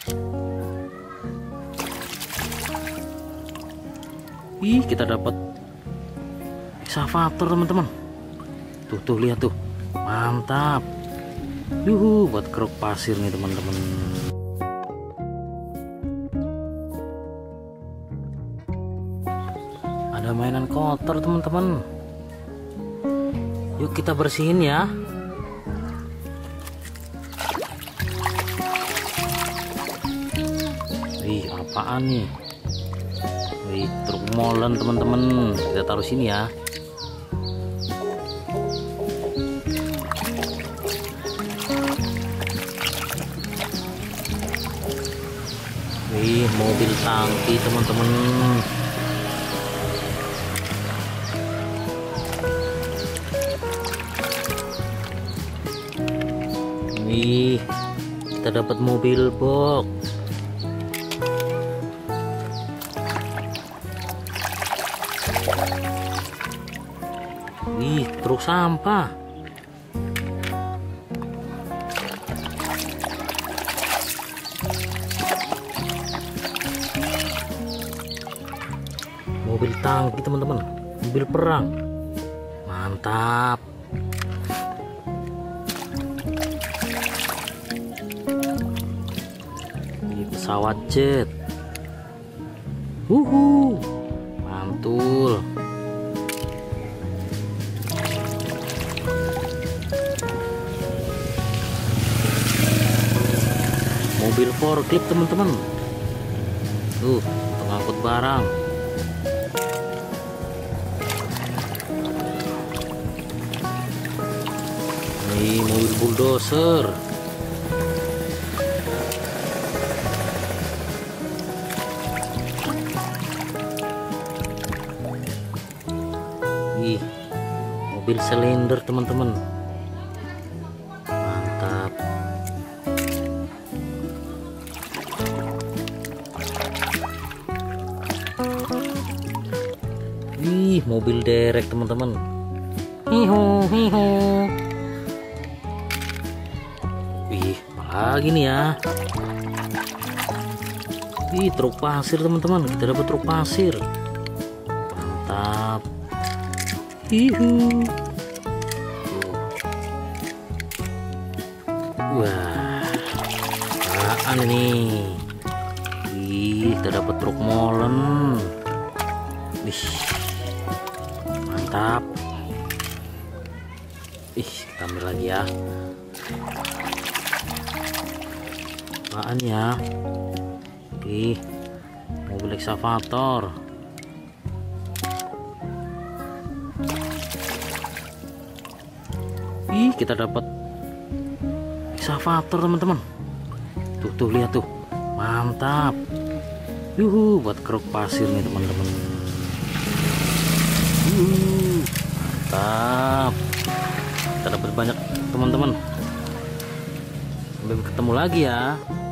Ih, kita dapat excavator teman-teman. Tuh lihat tuh, mantap. Yuhu, buat keruk pasir nih teman-teman. Ada mainan kotor teman-teman. Yuk kita bersihin ya. Wih, apaan nih? Wih, truk molen teman-teman. Kita taruh sini ya. Wih, mobil tangki teman-teman. Wih, kita dapat mobil box. Wih, truk sampah. Mobil tangki teman-teman, mobil perang. Mantap. Ini pesawat jet. Mantul. Mobil forklift teman-teman. Tuh, untuk ngangkut barang. Ini mobil bulldozer. Ih, mobil silinder teman-teman. Mantap. Ih, mobil derek teman-teman. Hiho. Wih, apalagi nih ya? Ih, truk pasir teman-teman. Kita dapat truk pasir. Mantap. Hihu. Wah, apaan ini? Ih, kita dapat truk molen. Wih, mantap. Ih, kita ambil lagi ya. Apaan ya? Ih, mobil excavator. Ih, kita dapat excavator teman-teman. Tuh lihat tuh, mantap. Yuhu, buat keruk pasir nih teman-teman. Mantap. Kita dapat banyak teman-teman. Sampai ketemu lagi ya.